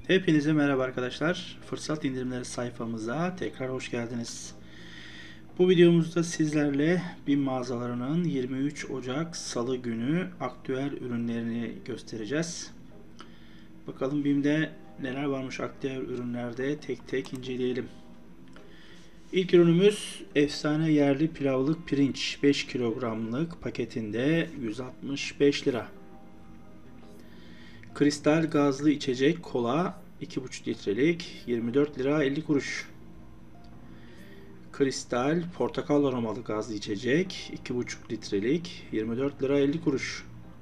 Hepinize merhaba arkadaşlar. Fırsat indirimleri sayfamıza tekrar hoş geldiniz. Bu videomuzda sizlerle BİM mağazalarının 23 Ocak Salı günü aktüel ürünlerini göstereceğiz. Bakalım BİM'de neler varmış aktüel ürünlerde, tek tek inceleyelim. İlk ürünümüz efsane yerli pilavlık pirinç 5 kilogramlık paketinde 165 lira. Kristal gazlı içecek kola 2,5 litrelik 24 lira 50 kuruş. Kristal portakal aromalı gazlı içecek 2,5 litrelik 24 lira 50 kuruş.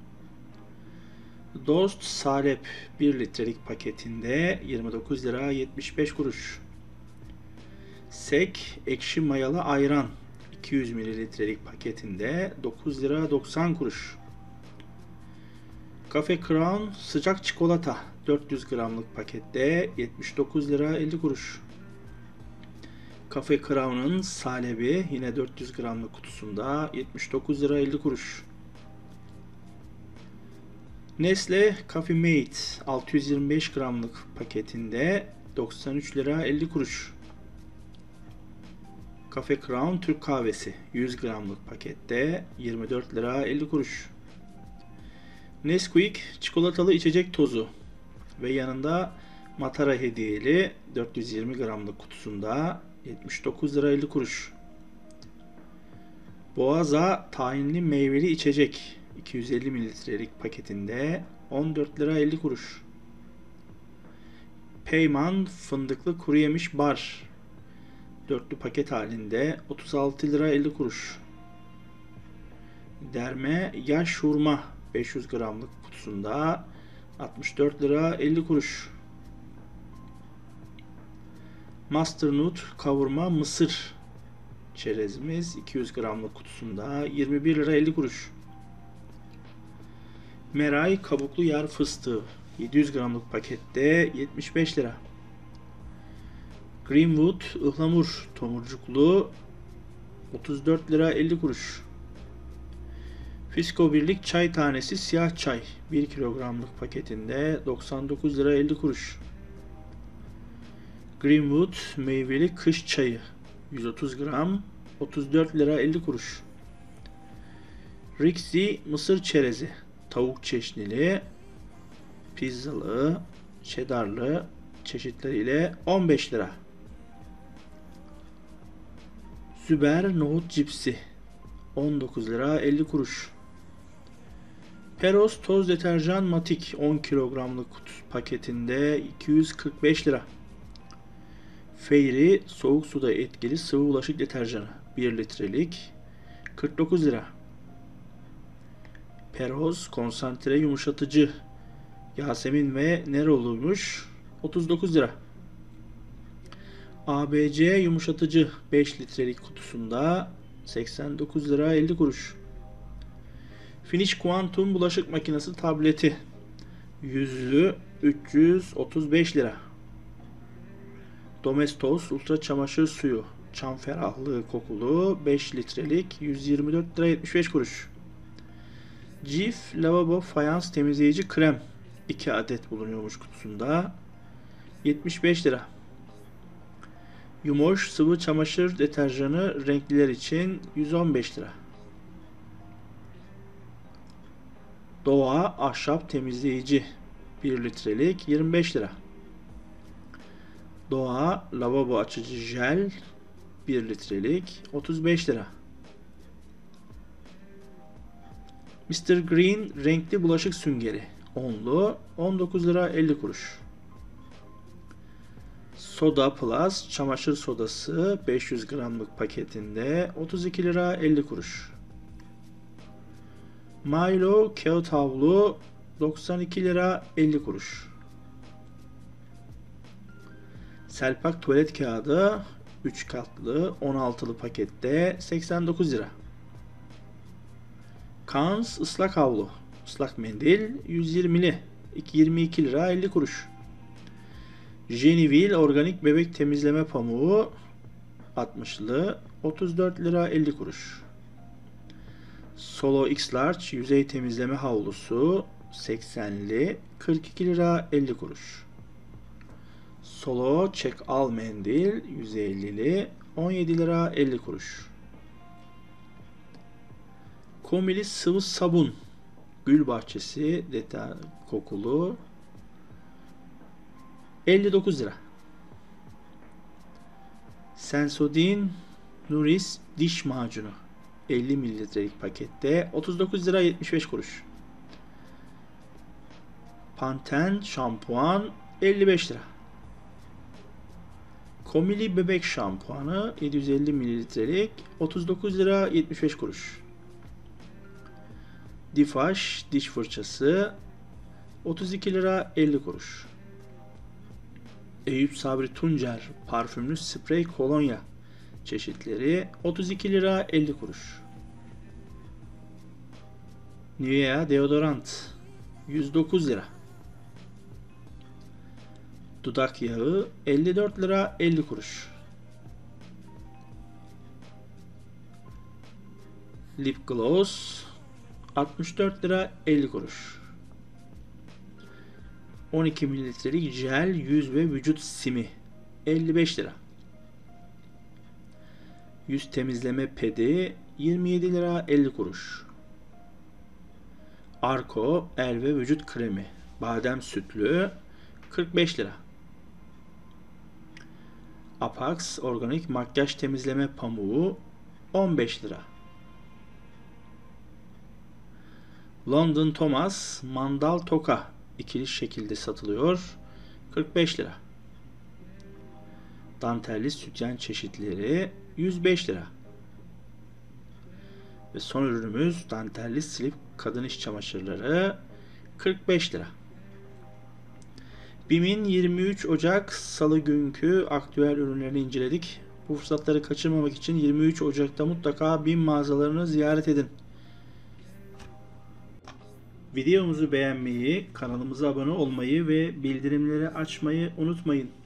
Dost Salep 1 litrelik paketinde 29 lira 75 kuruş. Sek ekşi mayalı ayran 200 mililitrelik paketinde 9 lira 90 kuruş. Cafe Crown sıcak çikolata 400 gramlık pakette 79 lira 50 kuruş. Cafe Crown'un salebi yine 400 gramlık kutusunda 79 lira 50 kuruş. Nestle Coffee Mate 625 gramlık paketinde 93 lira 50 kuruş. Cafe Crown Türk kahvesi 100 gramlık pakette 24 lira 50 kuruş. Nesquik çikolatalı içecek tozu ve yanında Matara hediyeli 420 gramlık kutusunda 79 lira 50 kuruş. Boğaza tahinli meyveli içecek 250 mililitrelik paketinde 14 lira 50 kuruş. Peyman fındıklı kuru yemiş bar dörtlü paket halinde 36 lira 50 kuruş. Derme yaş hurma 500 gramlık kutusunda 64 lira 50 kuruş. Masternut kavurma mısır çerezimiz 200 gramlık kutusunda 21 lira 50 kuruş. Meray kabuklu yer fıstığı 700 gramlık pakette 75 lira. Greenwood ıhlamur tomurcuklu 34 lira 50 kuruş. Fisko birlik çay tanesi siyah çay 1 kilogramlık paketinde 99 lira 50 kuruş. Greenwood meyveli kış çayı 130 gram 34 lira 50 kuruş. Rixi mısır çerezi tavuk çeşnili pizzalı cheddarlı çeşitleriyle 15 lira. Züber nohut cipsi 19 lira 50 kuruş. Peros toz deterjan matik 10 kilogramlık paketinde 245 lira. Fairy soğuk suda etkili sıvı bulaşık deterjanı 1 litrelik 49 lira. Peros konsantre yumuşatıcı Yasemin ve Neroluymuş 39 lira. ABC yumuşatıcı 5 litrelik kutusunda 89 lira 50 kuruş. Finish Quantum bulaşık makinesi tableti yüzlü 335 lira. Domestos ultra çamaşır suyu çam ferahlığı kokulu 5 litrelik 124 lira 75 kuruş. Cif lavabo fayans temizleyici krem 2 adet bulunuyormuş kutusunda 75 lira. Yumoş sıvı çamaşır deterjanı renkliler için 115 lira. Doğa ahşap temizleyici 1 litrelik 25 lira. Doğa lavabo açıcı jel 1 litrelik 35 lira. Mr. Green renkli bulaşık süngeri onlu 19 lira 50 kuruş. Soda Plus çamaşır sodası 500 gramlık paketinde 32 lira 50 kuruş. Milo kağıt havlu 92 lira 50 kuruş. Selpak tuvalet kağıdı 3 katlı 16'lı pakette 89 lira. Kans ıslak havlu ıslak mendil 120'li 22 lira 50 kuruş. Jenivil organik bebek temizleme pamuğu 60'lı 34 lira 50 kuruş. Solo X Large yüzey temizleme havlusu 80'li 42 lira 50 kuruş. Solo çek al mendil 150'li 17 lira 50 kuruş. Komili sıvı sabun Gül Bahçesi detay kokulu 59 lira. Sensodyne Nuris diş macunu 50 mililitrelik pakette 39 lira 75 kuruş. Pantene şampuan 55 lira. Komili bebek şampuanı 750 mililitrelik 39 lira 75 kuruş. Difaş diş fırçası 32 lira 50 kuruş. Eyüp Sabri Tuncer parfümlü sprey kolonya çeşitleri 32 lira 50 kuruş. Nivea deodorant 109 lira. Dudak yağı 54 lira 50 kuruş. Lip gloss 64 lira 50 kuruş. 12 mililitrelik jel yüz ve vücut simi 55 lira. Yüz temizleme pedi 27 lira 50 kuruş. Arko el ve vücut kremi badem sütlü 45 lira. Apax organik makyaj temizleme pamuğu 15 lira. London Thomas mandal toka ikili şekilde satılıyor 45 lira. Dantelli sütyen çeşitleri 105 lira. Ve son ürünümüz dantelli slip kadın iş çamaşırları 45 lira. BİM'in 23 Ocak Salı günkü aktüel ürünlerini inceledik. Bu fırsatları kaçırmamak için 23 Ocak'ta mutlaka BİM mağazalarını ziyaret edin. Videomuzu beğenmeyi, kanalımıza abone olmayı ve bildirimleri açmayı unutmayın.